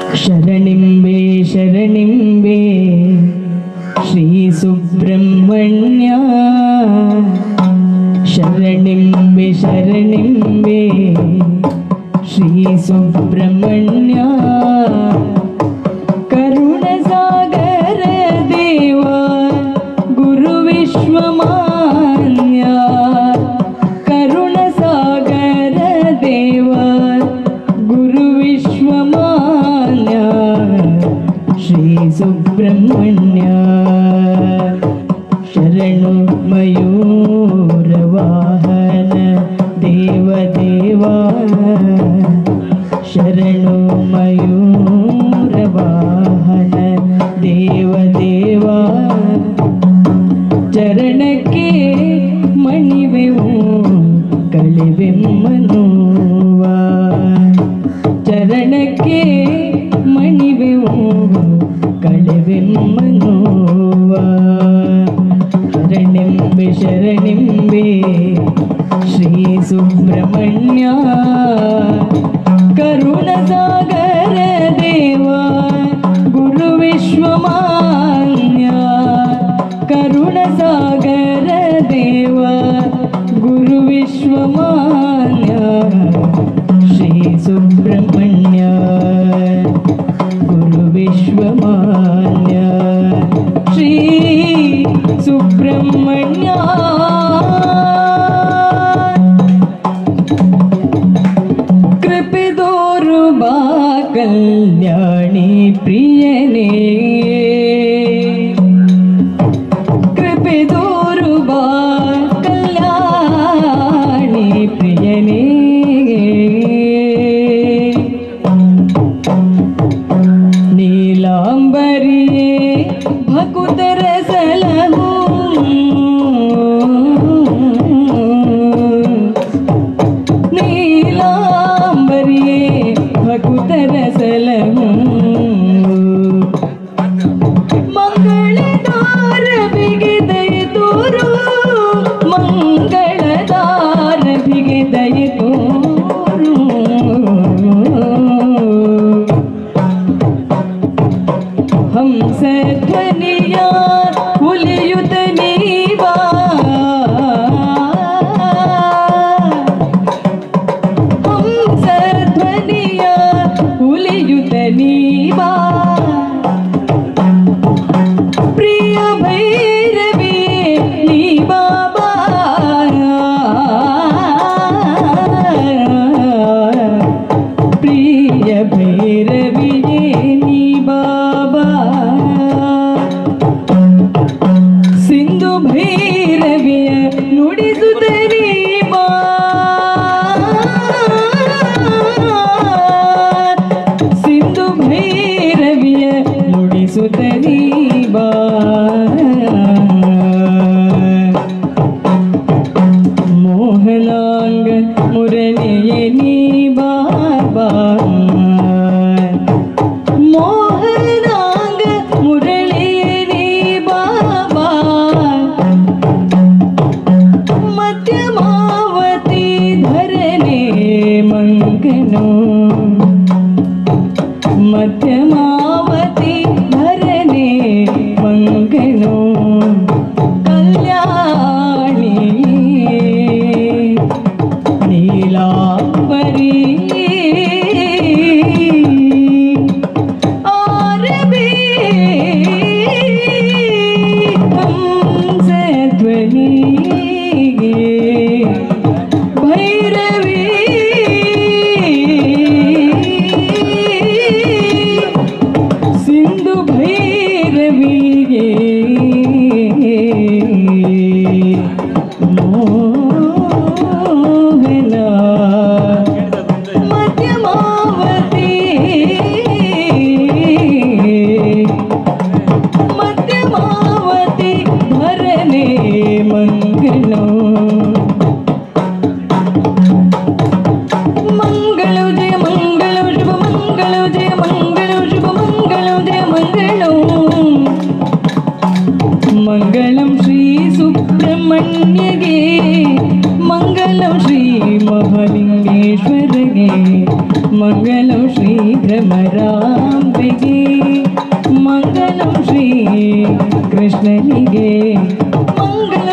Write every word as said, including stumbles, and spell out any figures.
ಶರಣಿಂಬೆ ಶರಣಿಂಬೆ ಶ್ರೀ ಸುಬ್ರಹ್ಮಣ್ಯ ಶರಣಿಂಬೆ ಶರಣಿಂಬೆ ಶ್ರೀ ಸುಬ್ರಹ್ಮಣ್ಯ ಕರುಣ ಸಾಗರ ದೇವ ಗುರು ವಿಶ್ವಮಾನ್ಯ ಕರುಣ ಸಾಗರ ದೇವ ಗುರು ವಿಶ್ವಮಾನ್ಯ ಶ್ರೀ ಸುಬ್ರಹ್ಮಣ್ಯ ಶರಣು ಮಯೂರ ವಾಹನ ದೇವ ದೇವ ಶರಣು ಮಯೂರ ವಾಹನ ದೇವ ದೇವ ಚರಣಕ್ಕೆ ಮಣಿವೆವು ಕಳೆವೆಮ್ಮನುವ ಚರಣಕ್ಕೆ ಮಣಿವೆವು ಕಳೆವೆಮ್ಮನುವ ಶರಣಿಂಬೆ ಶರಣಿಂಬೆ ಶ್ರೀ ಸುಬ್ರಹ್ಮಣ್ಯ ಕರುಣ ಸಾಗರ ದೇವ ಗುರು ವಿಶ್ವಮಾನ್ಯ ಕರುಣ ಸಾಗರ ದೇವ ಗುರು ವಿಶ್ವಮಾನ್ಯ ಶ್ರೀ ಸುಬ್ರಹ್ಮಣ್ಯ ಗುರು ವಿಶ್ವಮಾನ್ಯ ಶ್ರೀ ಸುಬ್ರಹ್ಮಣ್ಯ ಕೃಪೆದೋರು ಬಾ ಕಲ್ಯಾಣಿ ಪ್ರಿಯನೇ ಕೃಪೆದೋರು ಬಾ ಕಲ್ಯಾಣಿ ಪ್ರಿಯನೇ ನೀಲಾಂಬರಿಯೇ ಭಕುತರ ಸಲಹು ನೀಲಾಂಬರಿಯೇ ಭಕುತರ ಸಲಹು ಮಂಗಳದಾರ ಬಿಗಿದಯ ತೋರು ಮಂಗಳದಾರ ಬಿಗಿದಯ ತೋರು ಹಂಸ ಧ್ವನಿಯ ಉಲಿಯುತ ನೀವಾ ಹಂಸ ಧ್ವನಿಯ ಉಲಿಯುತ ನೀವಾ ಪ್ರಿಯ ಭೈರವಿ ನೀ ಬಾಬಾ ಪ್ರಿಯ ಭೈರವಿಯೇ ನೀ ಬಾಬಾ ಸಿಂಧು ಭೈರವಿಯ ನುಡಿಸುತ್ತರೀ ಬಾ ಸಿಂಧು ಭೈರವಿಯ ನುಡಿಸುತ್ತರೀ ಬಾ ಮೋಹನಾಂಗ ಮುರಳಿಯ ನೀ ಬಾಬಾ ಮೋ ಶ್ರೀ ಭ್ರಮರಾಂಬೆಗೆ ಮಂಗಲಂ ಶ್ರೀ ಕೃಷ್ಣನಿಗೆ ಮಂಗಳ